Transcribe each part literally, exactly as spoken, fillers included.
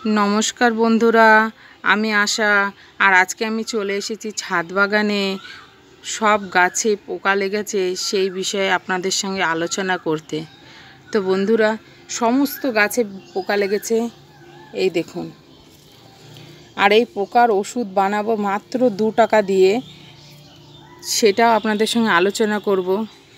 नमस्कार बंधुरा आमी आशा और आज के आमी चले एसेছি छाद बागाने सब गाছে পোকা লেগেছে সেই বিষয়ে আপনাদের সঙ্গে আলোচনা করতে। তো বন্ধুরা সমস্ত গাছে পোকা লেগেছে এই দেখুন, আর এই পোকার ওষুধ বানাবো মাত্র দু টাকা দিয়ে, সেটা আপনাদের সঙ্গে আলোচনা করব।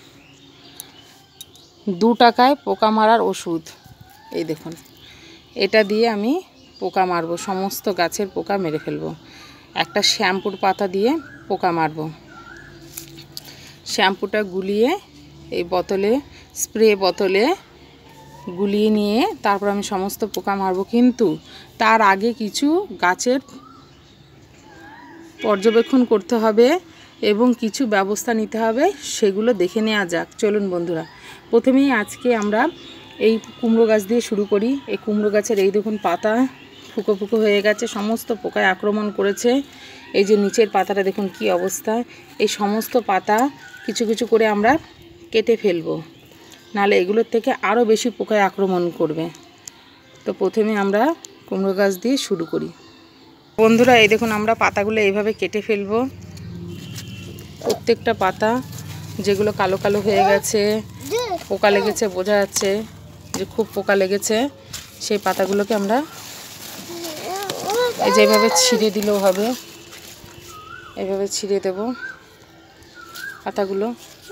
দু টাকায় পোকা মারার ওষুধ এই দেখুন, এটা দিয়ে আমি পোকা মারবো, সমস্ত গাছের পোকা মেরে ফেলবো। একটা শ্যাম্পুর পাতা দিয়ে পোকা মারবো। শ্যাম্পুটা গুলিয়ে এই বোতলে স্প্রে বোতলে গুলিয়ে নিয়ে তারপর আমি সমস্ত পোকা মারবো। কিন্তু তার আগে কিছু গাছের পর্যবেক্ষণ করতে হবে এবং কিছু ব্যবস্থা নিতে হবে, সেগুলো দেখে নেওয়া যাক। চলুন বন্ধুরা, প্রথমেই আজকে আমরা এই কুমড়ো গাছ দিয়ে শুরু করি। এই কুমড়ো গাছের এই দেখুন পাতা ফুকো ফুকো হয়ে গেছে, সমস্ত পোকায় আক্রমণ করেছে। এই যে নিচের পাতাটা দেখুন কি অবস্থা। এই সমস্ত পাতা কিছু কিছু করে আমরা কেটে ফেলবো, নাহলে এগুলোর থেকে আরও বেশি পোকায় আক্রমণ করবে। তো প্রথমে আমরা কুমড়ো গাছ দিয়ে শুরু করি। বন্ধুরা এই দেখুন, আমরা পাতাগুলো এইভাবে কেটে ফেলবো। প্রত্যেকটা পাতা যেগুলো কালো কালো হয়ে গেছে, পোকা লেগেছে, বোঝা যাচ্ছে যে খুব পোকা লেগেছে, সেই পাতাগুলোকে আমরা এই যে এইভাবে ছিঁড়ে দিলেও হবে। এইভাবে ছিঁড়ে দেব পাতাগুলো।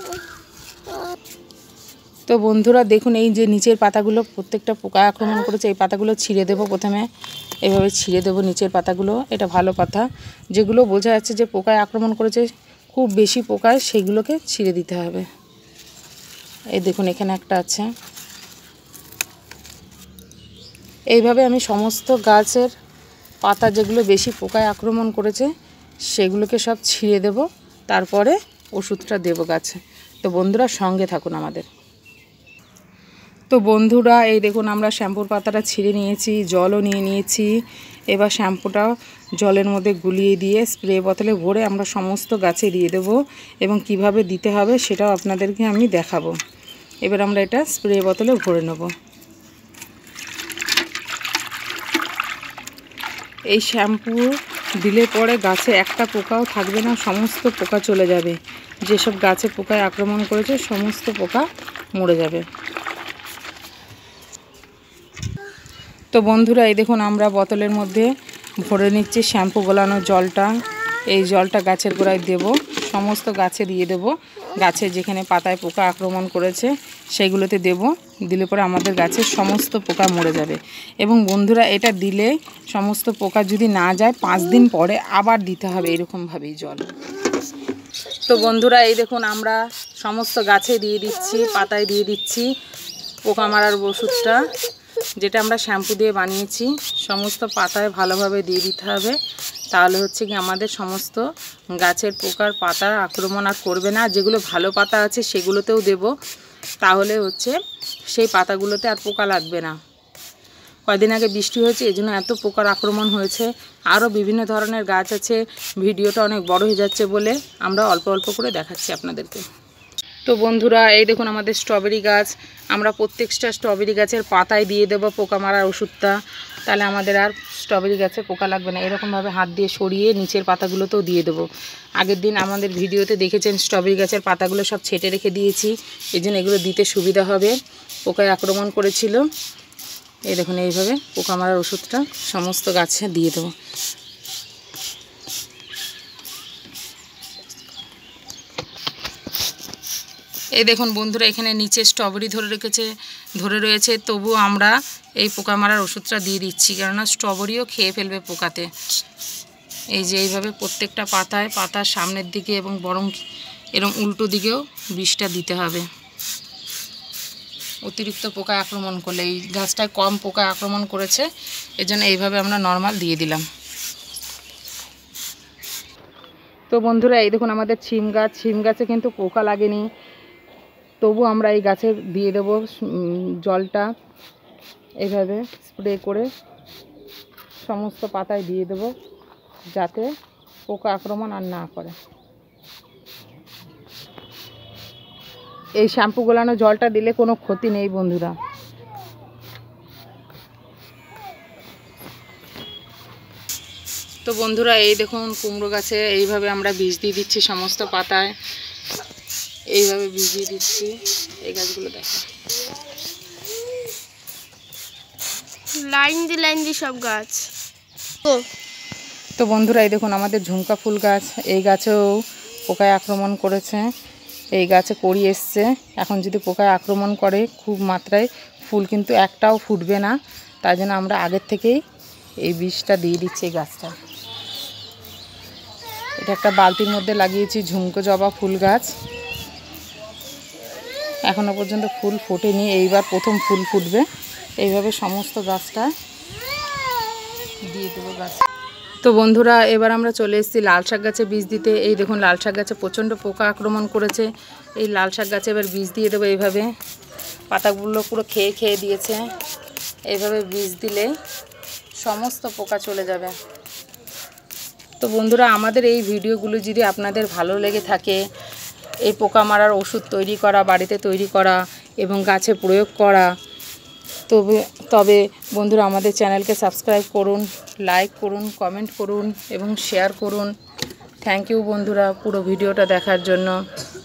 তো বন্ধুরা দেখুন, এই যে নিচের পাতাগুলো প্রত্যেকটা পোকা আক্রমণ করেছে, এই পাতাগুলো ছিঁড়ে দেব। প্রথমে এইভাবে ছিঁড়ে দেব নিচের পাতাগুলো। এটা ভালো পাতা, যেগুলো বোঝা যাচ্ছে যে পোকায় আক্রমণ করেছে, খুব বেশি পোকায়, সেইগুলোকে ছিঁড়ে দিতে হবে। এই দেখুন এখানে একটা আছে। এইভাবে আমি সমস্ত গাছের পাতা যেগুলো বেশি পোকায় আক্রমণ করেছে সেগুলোকে সব ছিঁড়ে দেব, তারপরে ওষুধটা দেব গাছে। তো বন্ধুরা সঙ্গে থাকুন আমাদের। তো বন্ধুরা এই দেখুন, আমরা শ্যাম্পুর পাতাটা ছিঁড়ে নিয়েছি, জলও নিয়ে নিয়েছি। এবার শ্যাম্পুটা জলের মধ্যে গুলিয়ে দিয়ে স্প্রে বোতলে ভরে আমরা সমস্ত গাছে দিয়ে দেব, এবং কিভাবে দিতে হবে সেটাও আপনাদেরকে আমি দেখাবো। এবার আমরা এটা স্প্রে বোতলে ভরে নেব। এই শ্যাম্পু দিলে পরে গাছে একটা পোকাও থাকবে না, সমস্ত পোকা চলে যাবে। যেসব গাছে পোকায় আক্রমণ করেছে সমস্ত পোকা মরে যাবে। তো বন্ধুরা এই দেখুন, আমরা বোতলের মধ্যে ভরে নিচ্ছি শ্যাম্পু গোলানো জলটা। এই জলটা গাছের গোড়ায় দেব, সমস্ত গাছে দিয়ে দেব। গাছে যেখানে পাতায় পোকা আক্রমণ করেছে সেইগুলোতে দেব। দিলে পরে আমাদের গাছের সমস্ত পোকা মরে যাবে। এবং বন্ধুরা এটা দিলে সমস্ত পোকা যদি না যায়, পাঁচ দিন পরে আবার দিতে হবে এরকমভাবেই জল। তো বন্ধুরা এই দেখুন, আমরা সমস্ত গাছে দিয়ে দিচ্ছি, পাতায় দিয়ে দিচ্ছি পোকা মারার ওষুধটা, যেটা আমরা শ্যাম্পু দিয়ে বানিয়েছি। সমস্ত পাতায় ভালোভাবে দিয়ে দিতে হবে, তাহলে হচ্ছে কি আমাদের সমস্ত গাছের পোকার পাতা আক্রমণ আর করবে না। যেগুলো ভালো পাতা আছে সেগুলোতেও দেব, তাহলে হচ্ছে সেই পাতাগুলোতে আর পোকা লাগবে না। কয়দিন আগে বৃষ্টি হয়েছে, এই জন্য এত পোকার আক্রমণ হয়েছে। আরও বিভিন্ন ধরনের গাছ আছে, ভিডিওটা অনেক বড় হয়ে যাচ্ছে বলে আমরা অল্প অল্প করে দেখাচ্ছি আপনাদেরকে। তো বন্ধুরা এই দেখুন, আমাদের স্ট্রবেরি গাছ, আমরা প্রত্যেকটা স্ট্রবেরি গাছের পাতায় দিয়ে দেবো পোকা মারার ওষুধটা, তাহলে আমাদের আর স্ট্রবেরি গাছে পোকা লাগবে না। এরকমভাবে হাত দিয়ে সরিয়ে নিচের পাতাগুলোতেও দিয়ে দেবো। আগের দিন আমাদের ভিডিওতে দেখেছেন স্ট্রবেরি গাছের পাতাগুলো সব ছেটে রেখে দিয়েছি, এই জন্য এগুলো দিতে সুবিধা হবে। পোকায় আক্রমণ করেছিল। এই দেখুন এইভাবে পোকা মারার ওষুধটা সমস্ত গাছে দিয়ে দেবো। এই দেখুন বন্ধুরা, এখানে নিচে স্ট্রবেরি ধরে রেখেছে ধরে রয়েছে, তবু আমরা এই পোকা মারার ওষুধটা দিয়ে দিচ্ছি, কেননা স্ট্রবেরিও খেয়ে ফেলবে পোকাতে। এই যে এইভাবে প্রত্যেকটা পাতায়, পাতার সামনের দিকে এবং বরং এরকম উল্টো দিকেও বিষটা দিতে হবে। অতিরিক্ত পোকায় আক্রমণ করলে, এই গাছটায় কম পোকায় আক্রমণ করেছে, এজন্য এইভাবে আমরা নর্মাল দিয়ে দিলাম। তো বন্ধুরা এই দেখুন, আমাদের ছিম গাছ, ছিম গাছে কিন্তু পোকা লাগেনি, তবু আমরা এই গাছে দিয়ে দেব জলটা। এইভাবে স্প্রে করে সমস্ত পাতায় দিয়ে দেব, যাতে পোকা আক্রমণ আর না করে। এই শ্যাম্পু গোলানো জলটা দিলে কোনো ক্ষতি নেই বন্ধুরা। তো বন্ধুরা এই দেখুন কুমড়ো গাছে এইভাবে আমরা বীজ দিয়ে দিচ্ছি সমস্ত পাতায়, এইভাবে বীজ দিয়ে দিচ্ছি। এই গাছগুলো দেখো লাইন দিয়ে লাইন দিয়ে সব গাছ। তো বন্ধুরা এই দেখুন আমাদের ঝুমকা ফুল গাছ, এই গাছেও পোকায় আক্রমণ করেছে। এই গাছে কড়ি এসছে, এখন যদি পোকায় আক্রমণ করে খুব মাত্রায় ফুল কিন্তু একটাও ফুটবে না, তাই জন্য আমরা আগের থেকেই এই বীজটা দিয়ে দিচ্ছি এই গাছটা। এটা একটা বালতির মধ্যে লাগিয়েছি ঝুমকো জবা ফুল গাছ, এখনো পর্যন্ত ফুল ফোটেনি, এইবার প্রথম ফুল ফুটবে। এইভাবে সমস্ত গাছটা দিয়ে দেবো গাছ। তো বন্ধুরা এবার আমরা চলে এসেছি লাল শাক গাছে বীজ দিতে। এই দেখুন লাল শাক গাছে প্রচণ্ড পোকা আক্রমণ করেছে, এই লাল শাক গাছে এবার বীজ দিয়ে দেবো। এইভাবে পাতাগুলো পুরো খেয়ে খেয়ে দিয়েছে, এইভাবে বীজ দিলে সমস্ত পোকা চলে যাবে। তো বন্ধুরা আমাদের এই ভিডিওগুলো যদি আপনাদের ভালো লেগে থাকে, এই পোকা মারার ওষুধ তৈরি করা, বাড়িতে তৈরি করা এবং গাছে প্রয়োগ করা, তবে তবে বন্ধুরা আমাদের চ্যানেলকে সাবস্ক্রাইব করুন, লাইক করুন, কমেন্ট করুন এবং শেয়ার করুন। থ্যাংক ইউ বন্ধুরা পুরো ভিডিওটা দেখার জন্য।